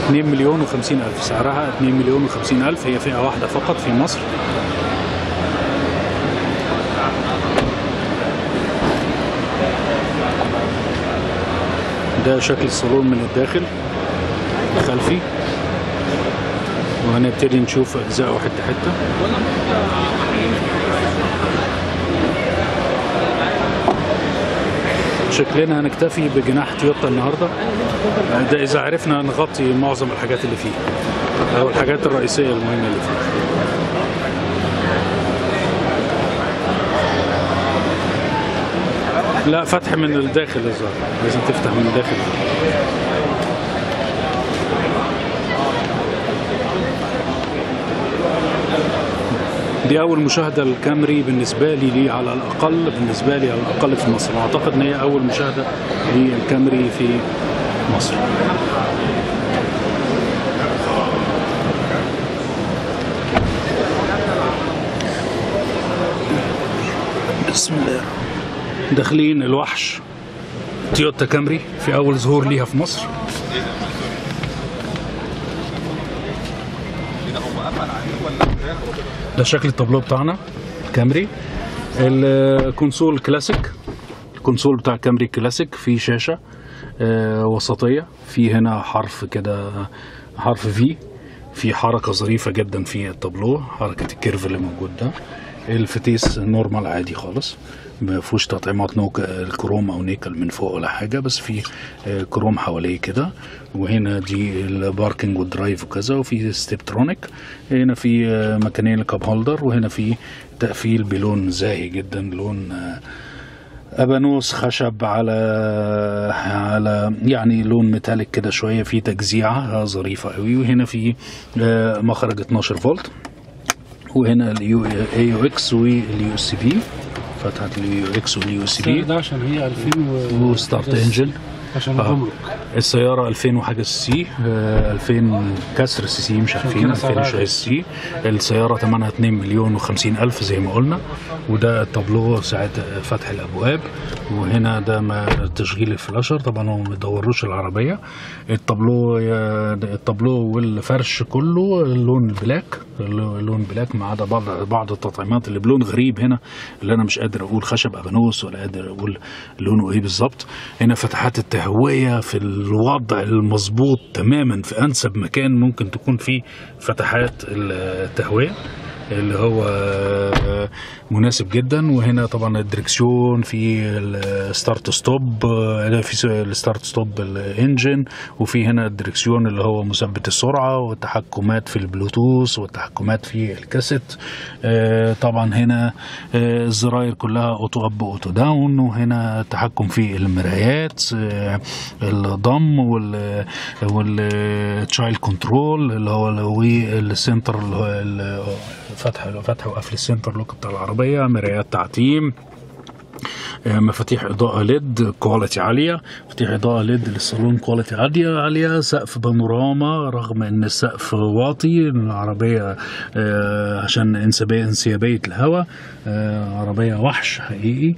2,050,000 سعرها 2,050,000. هي فئة واحدة فقط في مصر. ده شكل الصالون من الداخل الخلفي، وهنبتدي نشوف أجزاءه حتة حتة. شكلنا هنكتفي بجناح تويوتا النهارده، ده إذا عرفنا نغطي معظم الحاجات اللي فيه أو الحاجات الرئيسية المهمة اللي فيه. لا، فتح من الداخل الظاهر، لازم تفتح من الداخل. دي أول مشاهدة الكامري بالنسبة لي على الأقل، في مصر. أعتقد إن هي أول مشاهدة للكامري في مصر. بسم الله. داخلين الوحش تويوتا كامري في أول ظهور ليها في مصر. ده شكل التابلو بتاعنا كامري. الكونسول كلاسيك، الكونسول بتاع كامري كلاسيك فيه شاشة وسطية، في هنا حرف كده، حرف في، في حركة ظريفة جدا في التابلو، حركة الكيرف اللي موجود ده. الفتيس نورمال عادي خالص، ما فيهوش تطعيمات الكروم او نيكل من فوق ولا حاجه، بس في كروم حواليه كده. وهنا دي الباركنج والدرايف وكذا، وفي ستيبترونيك. هنا في مكانين الكاب هولدر، وهنا في تقفيل بلون زاهي جدا، لون ابانوس خشب على يعني لون ميتاليك كده شويه، في تجزيعه ظريفه قوي. وهنا في مخرج 12 فولت، وهنا اليو اكس واليو اس بي، فتحة اليو اكس واليو اس بي. ده عشان هي 2000 وستارت انجن عشان الجمرك. السيارة 2000 وحاجة سي، 2000 كسر سي سي، مش عارفين 2000 شوية سي. السيارة ثمنها 2,050,000 زي ما قلنا. وده التابلو ساعة فتح الأبواب، وهنا ده تشغيل الفلاشر. طبعا هو ما بيدوروش العربية. التابلو والفرش كله اللون البلاك، اللون بلاك، ما عدا بعض التطعيمات اللي بلون غريب هنا، اللي أنا مش قادر أقول خشب أبانوس ولا قادر أقول لونه إيه بالظبط. هنا فتحات التهوية في الوضع المظبوط تماما، في أنسب مكان ممكن تكون فيه فتحات التهوية اللي هو مناسب جدا. وهنا طبعا الدركسيون، في الستارت ستوب، في الستارت ستوب الانجن، وفي هنا الدركسيون اللي هو مثبت السرعة، والتحكمات في البلوتوث، والتحكمات في الكاسيت. طبعا هنا الزراير كلها اوتو اب واوتو داون. وهنا التحكم في المرايات، الضم والتشايلد كنترول اللي هو والسنتر اللي هو فتح وقفل السنتر لوك بتاع العربية، مرايات تعتيم، مفاتيح إضاءة ليد كواليتي عالية، مفاتيح إضاءة ليد للصالون كواليتي عالية، سقف بانوراما رغم إن السقف واطي العربية عشان انسيابية الهواء. عربية وحش حقيقي،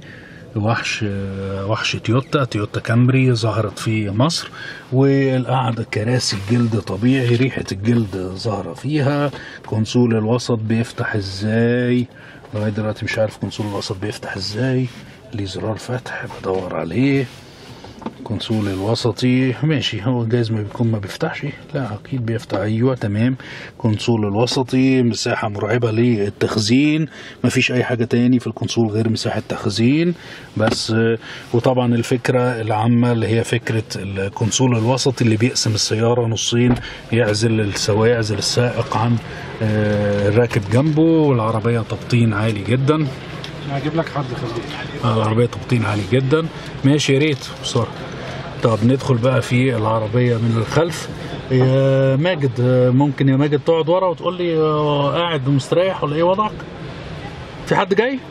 وحش تويوتا كامري ظهرت في مصر. والقعدة كراسي الجلد طبيعي، ريحة الجلد ظاهرة فيها. كونسول الوسط بيفتح ازاي؟ لغاية دلوقتي مش عارف كونسول الوسط بيفتح ازاي. ليه زرار فتح بدور عليه. كونسول الوسطي ماشي، هو جايز ما بيكون ما بيفتحش، لا اكيد بيفتح، ايوه تمام. كونسول الوسطي مساحة مرعبة للتخزين، ما فيش اي حاجة تاني في الكونسول غير مساحة تخزين بس. وطبعا الفكرة العامة اللي هي فكرة الكونسول الوسطي اللي بيقسم السيارة نصين، يعزل السائق عن الراكب جنبه. والعربية تبطين عالي جدا، هجيب لك حد خليك. العربية تبطين عالي جدا. ماشي يا ريت بسرعة. طب ندخل بقى في العربية من الخلف. يا ماجد، ممكن يا ماجد تقعد ورا وتقول لي قاعد مستريح ولا ايه وضعك؟ في حد جاي؟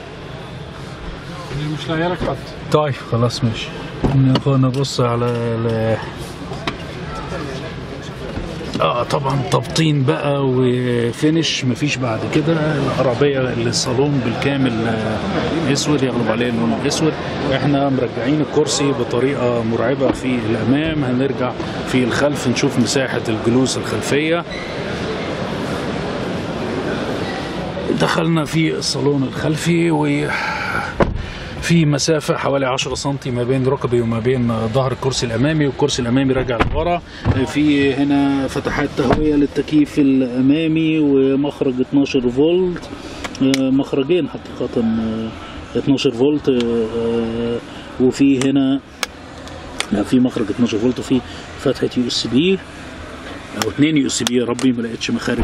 مش لاقي لك حد. طيب خلاص ماشي. نبص على طبعا تبطين بقى وفينش، مفيش بعد كده. العربيه الصالون بالكامل اسود، يغلب عليه اللون الاسود. احنا مرجعين الكرسي بطريقه مرعبه في الامام، هنرجع في الخلف نشوف مساحه الجلوس الخلفيه. دخلنا في الصالون الخلفي وفي مسافة حوالي 10 سم ما بين ركبي وما بين ظهر الكرسي الأمامي، والكرسي الأمامي راجع لورا. في هنا فتحات تهوية للتكييف الأمامي ومخرج 12 فولت، مخرجين حقيقة 12 فولت. وفي هنا في مخرج 12 فولت وفي فتحة USB او 2 USB، يا ربي ما لقيتش مخارج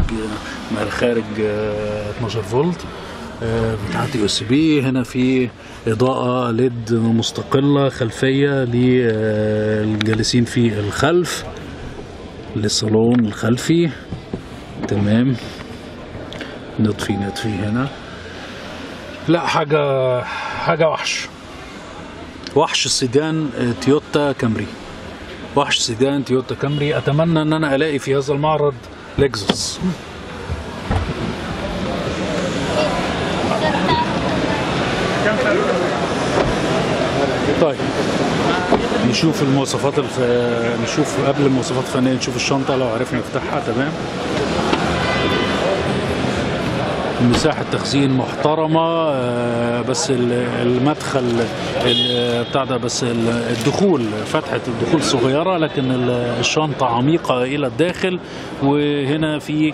12 فولت بتاعت USB. هنا في اضاءة ليد مستقلة خلفية للجالسين في الخلف للصالون الخلفي. تمام، نطفي هنا. لا حاجة وحش السيدان تويوتا كامري، وحش سيدان تويوتا كامري. اتمنى ان انا الاقي في هذا المعرض لكزس. طيب نشوف المواصفات نشوف قبل المواصفات الفنيه، نشوف الشنطه لو عرفنا نفتحها. تمام، مساحة تخزين محترمة، بس المدخل بتاع ده، بس الدخول فتحة الدخول صغيرة، لكن الشنطة عميقة إلى الداخل. وهنا في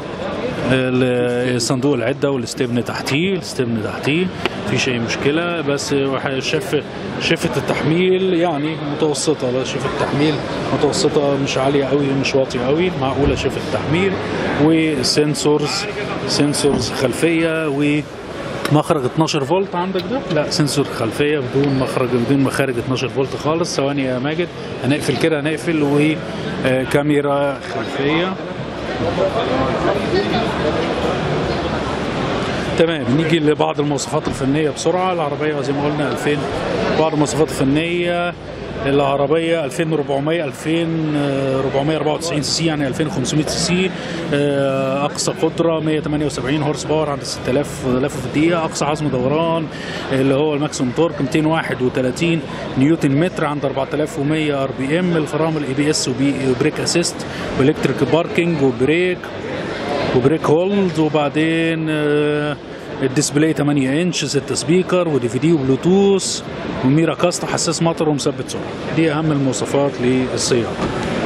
صندوق العدة والاستبن تحتيه، مفيش أي مشكلة. بس شفة التحميل يعني متوسطة، لا شفة التحميل متوسطة، مش عالية قوي مش واطية قوي، معقولة شفة التحميل. وسنسورز خلفية ومخرج 12 فولت. عندك ده؟ لا، سنسور خلفية بدون مخارج 12 فولت خالص. ثواني يا ماجد، هنقفل كده، هنقفل. وكاميرا خلفية. تمام، نيجي لبعض المواصفات الفنية بسرعة. العربية زي ما قلنا 2000. بعض المواصفات الفنية، العربية 2494 سي، يعني 2500 سي. أقصى قدرة 178 هورس باور عند 6000 لفة في الدقيقة. أقصى عزم دوران اللي هو الماكسيموم تورك 231 نيوتن متر عند 4100 RPM. الفرامل ABS وبريك أسيست وإلكتريك باركينج وبريك هولد. وبعدين الديسبلاي 8 انش، 6 سبيكر DVD وبلوتوث وميرا كاست، حساس مطر ومثبت سرعه. دي اهم المواصفات للسياره.